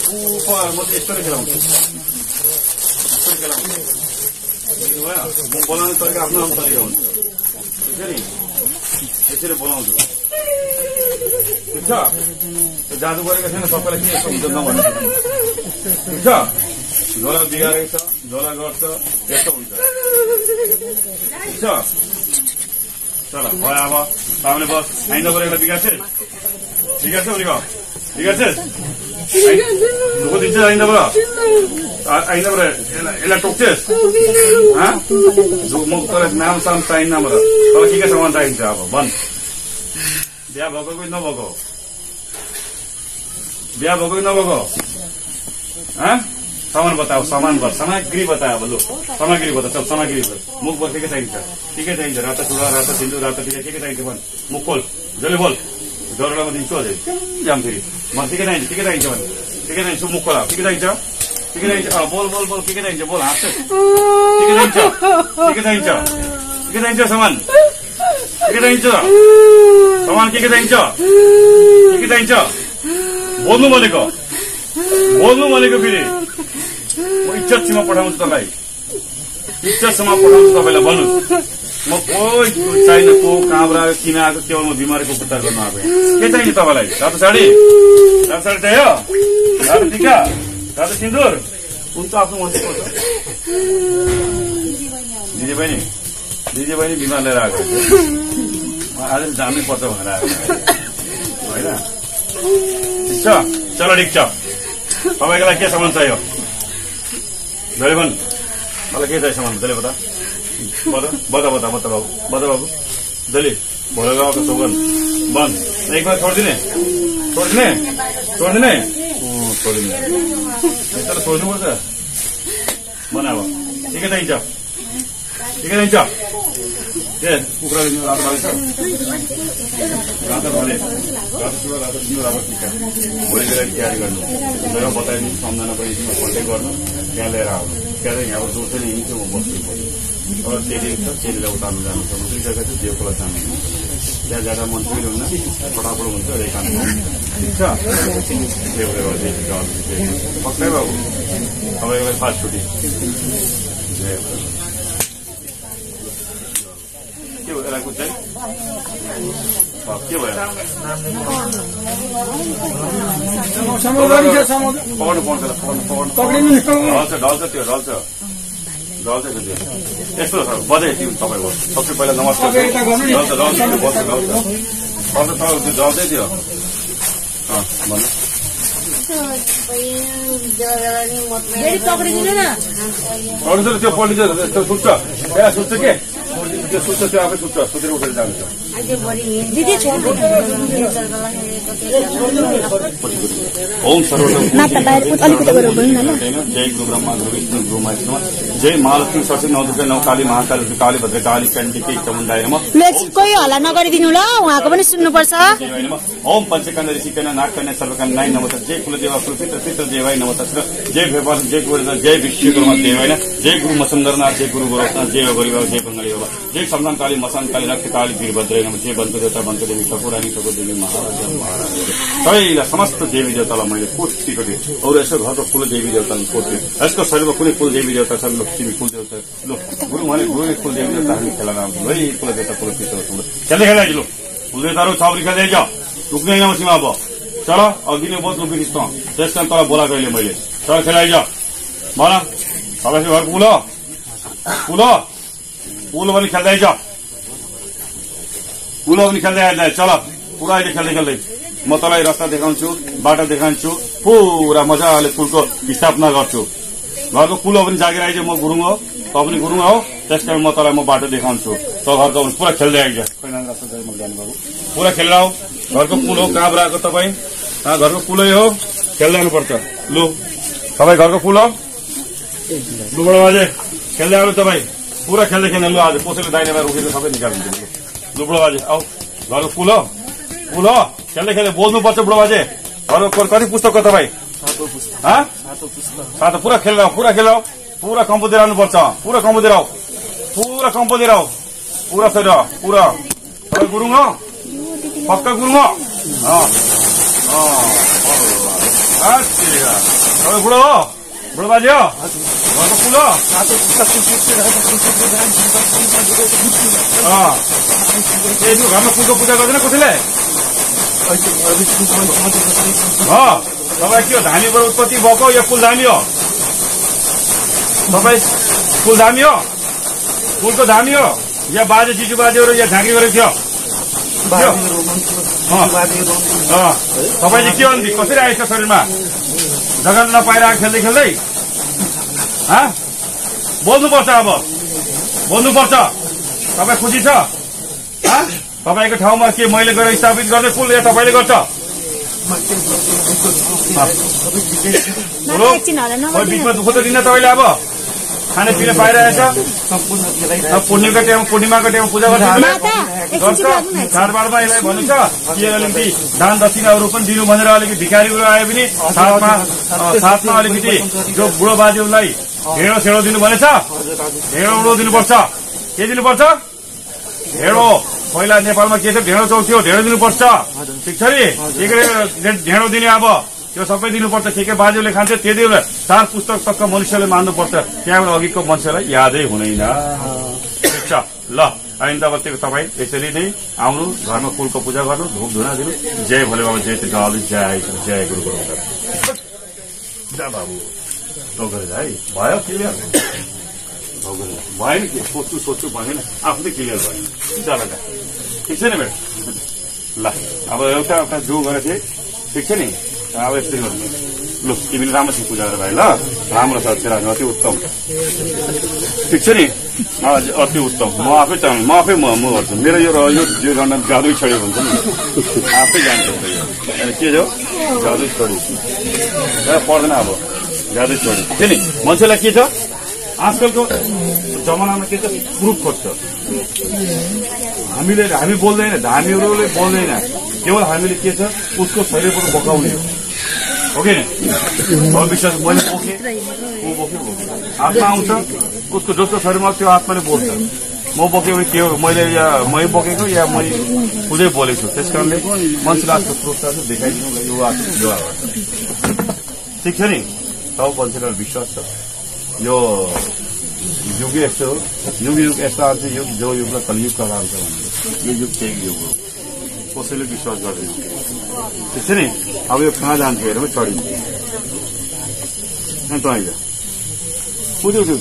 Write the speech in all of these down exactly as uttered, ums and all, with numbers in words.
म त यस्तो खेलाउँछु यस्तो खेलाउँछु म बोलाउने तरिका आफ्नो आफ्नो तरिका हुन्छ ठिक छ नि यसरी बोलाउँछु ठिक छ जादु गरेको छैन सबैलाई के यस्तो हुन्छ नभन्नु ठिक छ झोला बिगारेको छ झोला गर्छ यस्तो हुन्छ ठिक छ चल भयो अब सामने बस आइन्दा गरेर बिगार्छे बिगार्छ उनीको बिगार्छे दुःख दिन्छ आइन्दाबाट आइन्दाबाट यसलाई टोक्छेस् म तर नाम साम चाहिन्न मलाई तर के के सामान चाहिन्छ अब भन् बिहा भएको कि नभएको बिहा भएको कि नभएको सामान बताओ सामान बता सामग्री बताओ अब लु सामग्री बता चल सामग्री मुखबाट के के चाहिन्छ के के चाहिन्छ रातो चुडा रातो सिन्दुर रातो टिका के के चाहिन्छ भन् मुख खोल जसले बोल जरोलामा दिन्छु अझै जाम फेरि म के के चाहिन्छ के के चाहिन्छ भन् के के चाहिन्छ मुख खोला के के चाहिन्छ के के चाहिन्छ बोल बोल बोल के के चाहिन्छ बोल हाँस्छ के के चाहिन्छ के के चाहिन्छ के के चाहिन्छ सामान के के चाहिन्छ सामान के के चाहिन्छ के के चाहिन्छ बोल्नु भनेको बोल्नु भनेको फेरि म इज्जतसँग पठाउँछु तपाईँ इज्जतसँग पठाउँछु तपाईँलाई भन्नुहोस् म कोही चाहिने को काँब्रा किन आएको केवल म बिमारीको उपचार गर्न आएको के चाहिन्छ तपाईँलाई रातो साडी रातो साडी चाहियो रातो टिका रातो सिन्दुर उन त आफ्नो मान्छेको छ दिदी बहिनी दिदी बहिनी बिमार लिएर आएको आज जानै पर्छ भनेर आएको होइन ठिक छ चलो ठिक छ तपाईँको लागि के सामान चाहियो जहिले भन् मलाई के चाहियो सामान जहिले बता बता बता बता बता बाबु बता बाबु जहिले भोलि गाउँको सोगन बन्द एक बार छोडिदिने छोडिदिने छोडिदिने छोडिदिने तर छोड्नुपर्छ बना अब के के चाहिन्छ के के चाहिन्छ ए कुखुराले रातो बाली छ रातो बाली रातो चुडा रातो सिन्दुर रातो टिका भोलि बेला तयारी गर्नु मेरो बताइदिनु सम्झना पनि कन्ट्याक्ट गर्नु त्यहाँ लिएर आउनु त्यहाँ यहाँबाट जोड्छ नि हिँड्छु म बस्छु अब चेली छ चेलीलाई उतार्नु जानु छ म दुई जग्गा चाहिँ देवकोला जानु त्यहाँ जाँदा मन पनि हुन्न फटाफट हुन्छ अरे काम ठिक छ पक्कै बाबु तपाईँको फास्ट छुट्टी के हो यसलाई कुद्दै के भयो पकाउनु पर्छ ढल्छ ढल्छ त्यो ढल्छ ढल्छ त्यो यस्तो छ बजाइ त्यो तपाईँको सबसे पहिला नमस्कार ढल्छ ढल्छ बस्छ ढल्छ ढल्छ तपाईँको त्यो ढल्दै थियो भन्नु त्यो पल्टिन्छ त्यो सुत्छ ए सुत्छ के त्यो सुत्छ त्यो आफै सुत्छ सुतेर उठेर जान्छ ओम सर्वोत्तम जय गुरु ब्रह्मा गुरु विष्णु गुरु महेश्वर जय महालक्ष्मी सरस्वती नौ दुर्गा नौ काली महाकाली काली भद्र काली चण्डिके चमुण्डाय नमः कोही हल्ला नगरिदिनु ल उहाँको पनि सुन्नुपर्छ ओम पञ्चकन्द ऋषिकन्द नागकन्या सर्वकन्द नाय नमः जय कुलदेव कुलपित्र पितृ देवाय नमः जय भगवान जय गुरु जय विश्वकर्मा देवाय जय गुरु मसुन्दरनाथ जय गुरु गोरखनाथ जय गौरी जय बंगाली बाबा जय समदान काली मसान काली रक्त काली वीरभद्र नमः जय बन्त देवता बन्त देवी ठकुरानी ठकुर देवी महाराज महाराज सबैलाई समस्त देवी देवतालाई मैले कोटी कोटी अरू यसो घरको कुल देवी देवतालाई कोटी यसको शरीरमा कुनै कुल देवी देवता छ लक्ष्मी कुल देवता लो गुरु भने गुरु कुल देवी देवता हामी खेला नाम है कुल देवता कुल पितर खेल्दै खेल्दै लो कुल देवताहरू छाउरी खेल्दै जा रुक्ने होइन मसिमा अब चल अघि नै बहुत रुपी त्यस कारण तल बोलाएको अहिले मैले चल खेलाइ जा भन तपाईँको घरको कुल कुल कुल पनि खेल्दै जा कुल पनि खेल्दै खेल्दै चल पुरा अहिले खेल्दै खेल्दै म तँलाई रास्ता देखाउँछु बाटो देखाउँछु पुरा मजाले कुलको स्थापना गर्छु घरको कुलो पनि जागिर आइज म गुरुङ हो त पनि गुरुङ हो त्यस कारण म तँलाई म बाटो देखाउँछु त घरको पुरा खेल्दै आइज जानुभयो पुरा खेलेर आऊ घरको कुल हो कहाँ आएको तपाईँ घरको कुलै हो खेल्दै आउनुपर्छ लु तपाईँ घरको कुल हो लु बडो बाजे खेल्दै आउनु तपाईँ पुरा खेल्दै खेल्दै लु आज कसैले दाहिने बाहिर उठेर सबै निकालिदिन्छ लु बुढो बाजे आऊ घरको कुल हो कुल हो खेल्दै खेल्दै बोल्नुपर्छ बुढो बाजे घरको कति पुस्तक हो तपाईँ सातो पुरा खेलेर आऊ पुरा खेलेर आऊ पुरा कम्पो दिएर आउनुपर्छ पुरा कम्पो दिएर आऊ पुरा कम्पो दिएर आऊ पुरा फेर पुरा तपाईँ गुरुङ हो पक्का गुरुङ हो तपाईँ बुढो हो बुढो बाजे हो घरको पुल हो घरमा पुलको पूजा गर्दैन कसैले हो तपाईँ के हो धामीबाट उत्पत्ति भएको या कुलधामी हो तपाईँ कुलधामी हो कुलको धामी हो या बाजे जिजु बाजेहरू या झाँक्री गरेको थियो तपाईँले के भन्नु कसरी आएछ शरीरमा जग्गा नपाइरहेको खेल्दै खेल्दै बोल्नुपर्छ अब बोल्नुपर्छ तपाईँ खुसी छ तपाईँको ठाउँमा के मैले गएर स्थापित गर्ने कुल या तपाईँले गर्छ बिचमा दुःख त दिन्न तपाईँले अब खानेपिने पाइरहेछ पूर्णिमाको टाइममा पूर्णिमाको टाइममा पूजा गर्छ चाडबाडमा यसलाई भन्नु छ कि अलिकति दान दक्षिणाहरू पनि दिनु भनेर अलिकति भिखारीहरू आयो भने साथमा साथमा अलिकति जो बुढो बाजेहरूलाई ढेँडो सेडो दिनु भनेछ ढेँडो उडो दिनुपर्छ के दिनुपर्छ ढेँडो पहिला नेपालमा के थियो ढेँडो चौक थियो ढेँडो दिनुपर्छ ठिक छ नि के ढेँडो दिने अब त्यो सबै दिनुपर्छ के के बाजेले खान्छ त्यति बेला चार पुस्तक तक मनुष्यले मान्नुपर्छ त्यहाँबाट अघिको मान्छेलाई यादै हुँदैन ठिक छ ल अहिले तब त्यो तपाईँ यसरी नै आउनु घरमा फुलको पूजा गर्नु धुप धुना दिनु जय भोले बाबा जय त्रिकाल जय जय गुरु गुरु बाबु टोकेर है भयो क्लियर भएन के सोच्छु सोच्छु भएन आफूले क्लियर भएन चल ठिक छ नि बेटा ल अब एउटा एउटा जो गरेको थिएँ ठिक छ नि अब यस्तै गर्नु लु तिमीले राम्रोसँग पूजा गरेर भाइ ल राम्रो छ राख्नु अति उत्तम ठिक छ नि अति उत्तम म आफै चाहनु म आफै म म गर्छु मेरो यो यो जो गर्न जादुई छोड्यो भन्छ नि आफै जान्छ के हो जादुई छोड्यो पर्दैन अब जादुई छोड्यो ठिक छ नि मान्छेलाई के छ आजकलको जमानामा के छ प्रुफ खोज्छ हामीले हामी बोल्दैन धामीहरूले बोल्दैन केवल हामीले के छ उसको शरीरबाट बोकाउने हो कि विश्वास मैले बोकेँ ऊ बोक्यो आत्मा आउँछ उसको जस्तो शरीरमा त्यो आत्माले बोल्छ म बोकेँ भने के हो मैले या मै बोकेको या मै खुदै बोलेको छु त्यस कारणले मान्छेले आजको प्रुफ देखाइदिनु यो यो ठिक छ नि तब मान्छेलाई विश्वास छ यो युग यस्तो हो युग युग यस्तो आउँछ युग जो युगलाई कलियुग कहलाउँछ यो युग टेक युग हो कसैले विश्वास गर्दैन ठिक छ नि अब यो कहाँ जान्छ हेरेर चढिन्छ त अहिले उठ्यो उठ्यो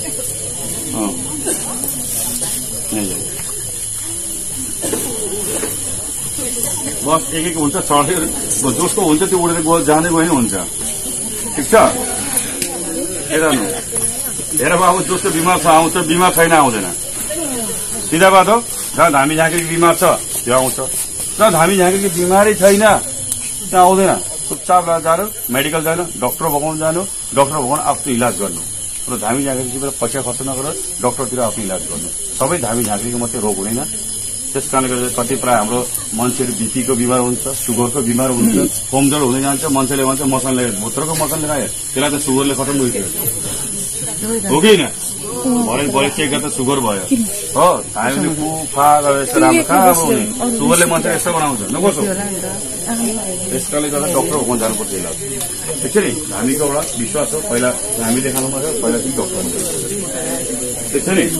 बस एक एक हुन्छ चढ्यो जसको हुन्छ त्यो उडेर गयो जाँदै गयो नि हुन्छ ठिक छ हेर्नु हेर बाबु जस्तो बिमार छ आउँछ बिमार छैन आउँदैन सिधा बात हो जहाँ धामी झाँक्रीको बिमार छ त्यो आउँछ जहाँ धामी झाँक्रीको बिमारै छैन त्यहाँ आउँदैन चुपचाप जानु मेडिकल जानु डक्टर भगाउनु जानु डक्टर भगाउनु आफ्नो इलाज गर्नु र धामी झाँक्रीको पैसा खर्च नगर डक्टरतिर आफ्नो इलाज गर्नु सबै धामी झाँक्रीको मात्रै रोग हुँदैन त्यस कारणले गर्दा कति प्राय हाम्रो मान्छेहरू बिपीको बिमार हुन्छ सुगरको बिमार हुन्छ कमजोर हुँदै जान्छ मान्छेले भन्छ मसनले भित्रको मसनले खायो त्यसलाई त सुगरले खतम भइसक्यो हो कि होइन भरे भरे चेक गर्दा सुगर भयो हो हामीले फुफा गरेर यस्तो राम्रो कहाँ अब हुने सुगरले मान्छे यस्तो बनाउँछ नकसो त्यस कारणले गर्दा डक्टर भगाउनु जानुपर्छ इलाज ठिक छ नि हामीको एउटा विश्वास हो पहिला हामी देखाउनु पर्यो पहिला चाहिँ डक्टर ठिक छ नि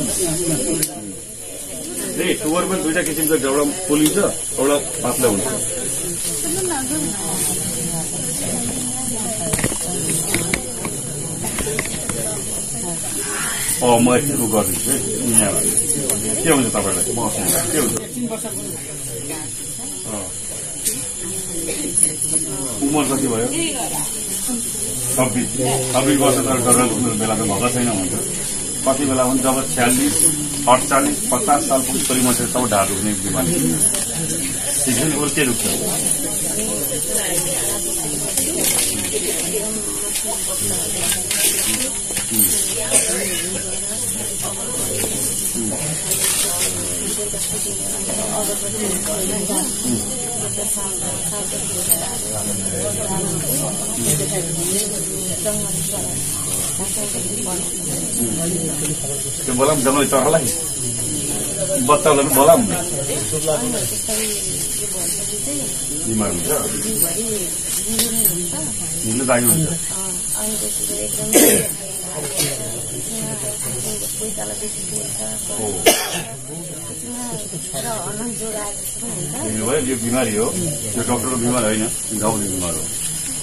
सुगर पनि दुईटा किसिमको एउटा फुलिन्छ एउटा पातला हुन्छ अँ म यस्तो गरिदिन्छु है यहाँबाट के हुन्छ तपाईँलाई म के हुन्छ उमर कति भयो छब्बिस छब्बिस वर्ष त डर घुम्नु बेला त भएको छैन हुन्छ कति बेला हुन्छ जब छ्यालिस अडचालिस पचास साल पुग्छ मान्छे सब ढाड दुख्ने बिमारी ठिक छ नि अरू के दुख्छ त्यो बोला जम्मै चरालाई बच्चालाई पनि बोलाऊ बिमार हुन्छ हिँड्नु दागी हुन्छ यो बिमारी हो यो डक्टरको बिमार होइन गाउँले बिमार हो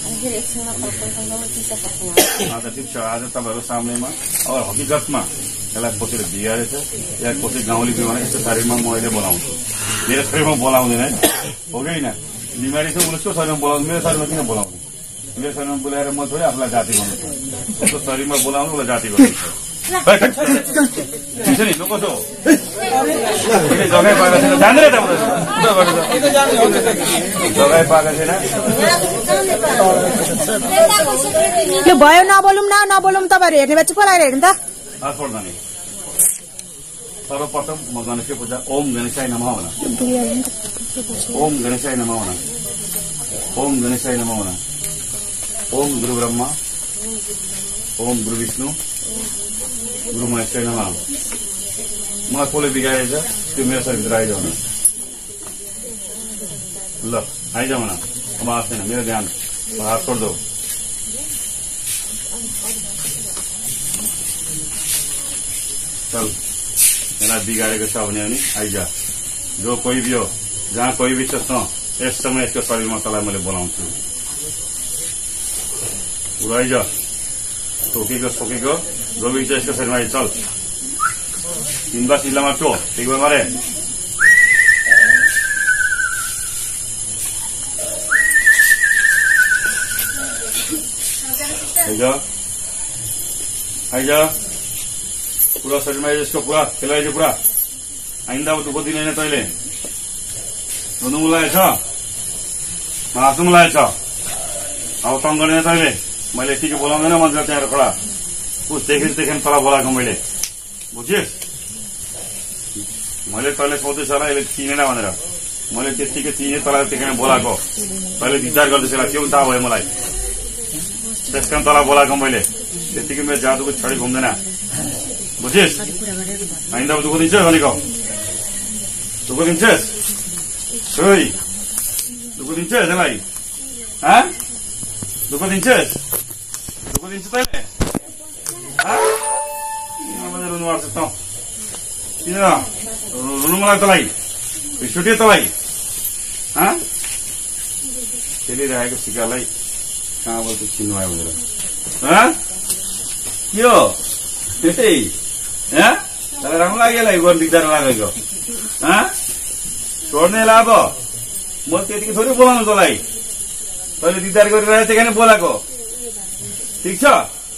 आज ठिक छ आज तपाईँहरूको सामनेमा अब हकीकतमा यसलाई कसैले बिगारेछ या कसै गाउँले बिमार यस्तो शरीरमा म अहिले बोलाउँछु मेरो शरीरमा बोलाउँदैन हो कि होइन बिमारी छ उसले त्यो शरीरमा बोलाउँछु मेरो शरीरमा किन बोलाउँछु मेरो शरीरमा बोलाएर म थोरै आफूलाई जाति गर्नु उसको शरीरमा बोलाउनु उसलाई जाति गर्नु नि लोक कसो जग्गा पाएको छैन जाँदैन जग्गा पाएको छैन यो भयो नबोलौँ न नबोलौँ तपाईँहरू हेर्ने भए चुप लागेर हेर्नु त नि सर्वप्रथम म गणेश पूजा ओम गणेशाय नमः भन ओम गणेशाय नमः भन ओम गणेशाय नमः भन ओम गुरु ब्रह्मा ओम गुरु विष्णु गुरु महेश्वराय नमः मलाई कसले बिगारेछ त्यो मेरो शरीरभित्र आइजाउ न ल आइजाउ न अब आएको छैन मेरो ध्यान हात छोड्दो चल यसलाई बिगारेको छ भने पनि आइजा जो कोही भी हो जहाँ कोही भी छ यस समय यसको शरीरमा तलाई मैले बोलाउँछु आइज टोकेको सोकेको जो भी छ यसको शरीरमा आइ चल तिनबार चिल्लामा टो एकबार मारे आइज आइज पूरा शरीरमा यसको पुरा खेलाइज पुरा आइन्दा अब दुःख दिने होइन तैँले रुनु मुलाए छ हाँस्नु मुलाए छ अब तङ गर्ने तैँले मैले यतिकै बोलाउँदैन मन्दिर त्यहाँ खडा उस देखिन देखिन तल बोलाएको मैले बुझिस् मैले तैँले सोध्दैछ होला यसले चिनेन भनेर मैले त्यतिकै चिने तलाई त्यतिकै बोलाएको तैँले विचार गर्दैछ होला के पनि थाहा भयो मलाई त्यस कारण तल बोलाएको मैले त्यतिकै मेरो जादुको छडी घुम्दैन बुझिस् आइन्दा दुःख दिन्छ भनेको दुःख दिन्छस् छोरी दुःख दिन्छस् यसलाई दुःख दिन्छस् दुःख दिन्छ तैँले रुनु पर्छ त किन रुनु मलाई तँलाई छुट्यो तँलाई खेलिरहेको सिकालाई कहाँबाट चिन्नु आयो भनेर के हो त्यस्तै तँलाई राम्रो लाग्यो यसलाई गर्नु दिगदार लागेको छोड्ने लाभ म त्यतिकै थोरै बोलाउनु तँलाई तैँले दिगदार गरिरहेको त्यही नै बोलाएको ठिक छ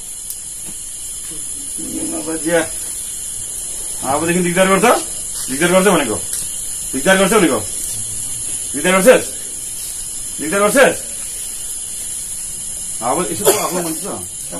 अबदेखि दिगदार गर्छ दिगदार गर्छ भनेको दिगदार गर्छ भनेको दिगदार गर्छस् दिगदार गर्छस् अब यसो आफ्नो मन छ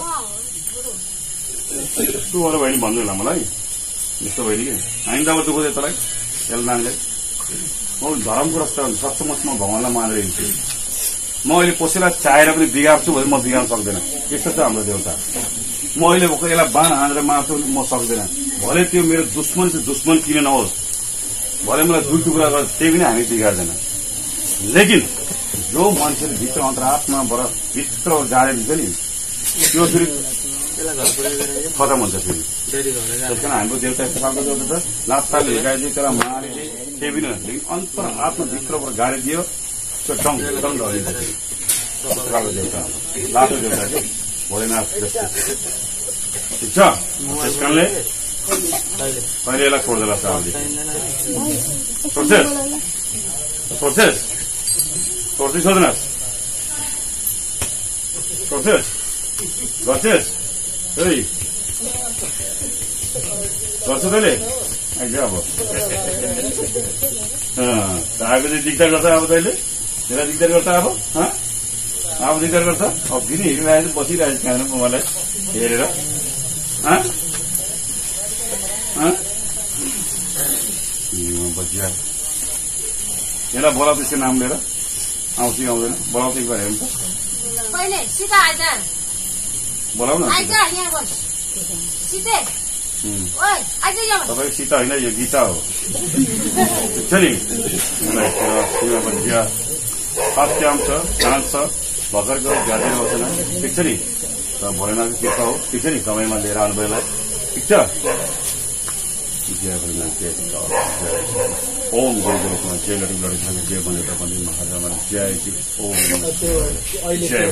यस्तो अरू बहिनी भन्नु होला मलाई यस्तो बहिनी कि आइन्दा अब दुःख दियो तँलाई यसलाई नानीलाई म धर्मको रस्ता सच्चोमचमा भगवान्लाई मानेर हिँड्छु म अहिले कसैलाई चाहेर पनि बिगार्छु भने म बिगार्न सक्दैन यस्तो छ हाम्रो देउता म अहिले यसलाई बाण हानेर मार्छु म सक्दैन भले त्यो मेरो दुश्मन चाहिँ दुश्मन किन नहोस् भले मलाई दुई टुक्रा गर्छ त्यही पनि हामी बिगार्दैन लेकिन जो मान्छेले भित्र अन्तरात्माबाट भित्र गाडे दिन्छ नि त्यो फेरि खतम हुन्छ फेरि त्यस कारण हाम्रो देउता यस्तो खालको देउता छ लात्ताले हिर्काइदियो त्यसलाई मारे केही पनि लेकिन अन्तर आत्मभित्रबाट गाडी दियो त्यो डङ डङ डरिन्छ त्यस्तो खालको देउता लाटो देउता चाहिँ भोलेनाथ जस्तो ठिक छ त्यस कारणले कहिले यसलाई छोड्दैला साहबले छोड्छस् छोड्छस् छोड्दै छोड्दैनस् छोड्छस् गर्छस् है गर्छ तैँले आइज अब आएको चाहिँ दिगदार गर्छ अब तैँले यसलाई दिगदार गर्छ अब अब दिगदार गर्छ अब किन हिँडिरहेको बसिरहेको त्यहाँ मलाई हेरेर बचिया यसलाई बोलाउ त्यसको नाम लिएर आउँछ कि आउँदैन बोलाउ त एकबार हेर्नु त बोलाउ न तपाईँको सीता होइन यो गीता हो ठिक छ नि चिया सत्याम छ चाँद छ भर्खरको ज्यादै आउँदैन ठिक छ नि भोलेनाथको कृपा हो ठिक छ नि समयमा लिएर आउनुभयोलाई ठिक छ ओम जय गुरुमा जय लडी लडी जय बनेर पनि महाजमा जय ओम जय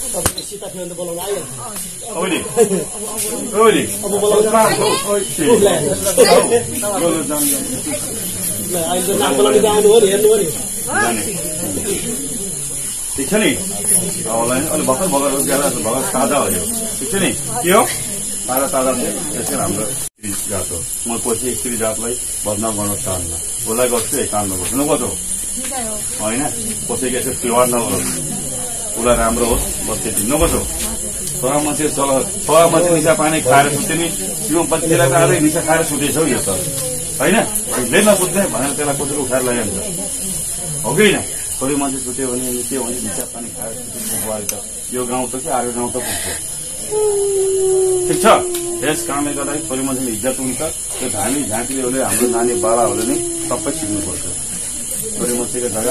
ठिक छ नि अलि भर्खर भर्खर भर्खर ताजा हो यो ठिक छ नि के हो ताजा ताजा त्यसै हाम्रो जात हो म पछि स्त्री जातलाई बदनाम गर्न चाहन्न उसलाई गर्छु एक काम नगर्छु नगर्छु होइन कसैको यसो खिलवाड नगर्नु उसलाई राम्रो होस् बस त्यति नगर्छु छोरा मान्छे चल छोरा मान्छे निशा पानी खाएर सुत्यो नि त्यो पछिलाई त आधै निशा खाएर सुतेछौ यो त होइन ले नसुत्ने भनेर त्यसलाई कसरी उठाएर लैजान्छ हो कि होइन छोरी मान्छे सुत्यो भने के भने निशा पानी खाएर सुत्यो त यो गाउँ त कि अर्को गाउँ त पुग्छ ठिक छ त्यस कारणले गर्दाखेरि छोरी मान्छेले इज्जत हुन्छ त्यो धामी झाँकीले हाम्रो नानी बाबाहरूले नै सबै सिक्नुपर्छ छोरी मान्छेको जग्गा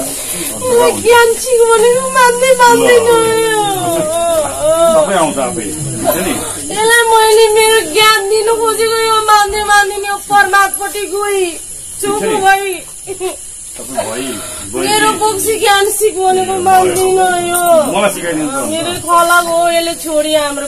सबै आउँछ आफै हुन्छ नि यसलाई मैले मेरो ज्ञान दिनु खोजेको यो मान्दै मान्दिने परमात्पट्टि गई चुप भई मेरो बोक्सी ज्ञान सिक भनेको मान्दिन यो मलाई सिकाइदिन्छ मेरो खला हो यसले छोडी हाम्रो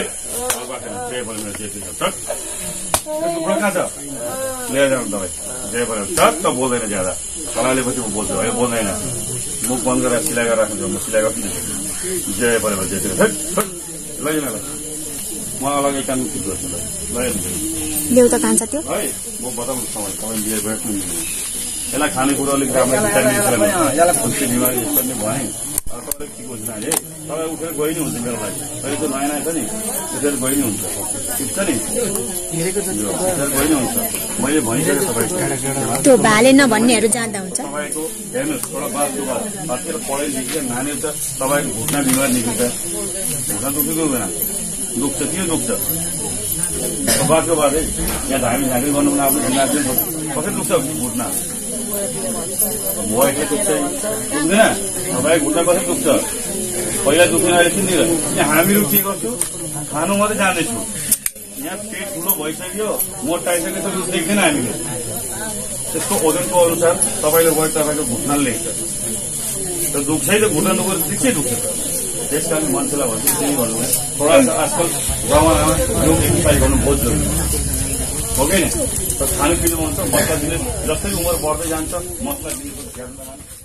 लिएर जानु तपाईँ जय भएर चट्ट बोल्दैन ज्यादा खलाले पछि म बोल्छु है बोल्दैन मुख बन्द गरेर सिलाइ गरेर राख्छु म सिलाइ गर्छु जय भएर जय लैजान म अलग काम ठिक गर्छु देउता कान्छ त्यो है म बताउनु समय तपाईँ लिएर बैठ्नु यसलाई खानेकुरो अलिक राम्रो बिमारी पनि भने तपाईँले के बुझ्नु अहिले तपाईँ उठेर गइ नै हुन्छ मेरो लागि अहिले त नयाँ नयाँ छ नि उठेर गइ नै हुन्छ ठिक छ नि उठेर गइ नै हुन्छ मैले भनिसकेँ तपाईँको त्यो भाले नभन्नेहरू जाँदा हुन्छ तपाईँको हेर्नुहोस् थोडा बातको बात बातेर पढाइ लेखेर नानीहरू त तपाईँको घुट्ना बिमार निस्किन्छ घुट्ना दुख्छ कि हुँदैन दुख्छ के दुख्छ बातको बात है यहाँ धामी झाँक्री गर्नु भने आफ्नो नाच्नु कसरी दुख्छ घुट्ना मोबाइलले दुख्छ दुख्दैन तपाईँ घुट्ना कसरी दुख्छ पहिला दुख्दैन अहिले किनेर यहाँ हामीहरू के गर्छु खानु मात्रै जाँदैछु यहाँ पेट ठुलो भइसक्यो मोटाइसक्यो त देख्दैन हामीले त्यसको ओजनको अनुसार तपाईँले वेट तपाईँको घुट्नाले लेख्छ त दुख्छै त घुट्ना दुखेर ठिकै दुख्छ त्यस कारण मान्छेलाई भन्छु त्यही भन्नु थोडा आजकल गाउँमा योग एक्सर्साइज गर्नु बहुत जरुरी हो कि त खानु पिउनु भन्छ मसला दिने जस्तै उमेर बढ्दै जान्छ मसला दिने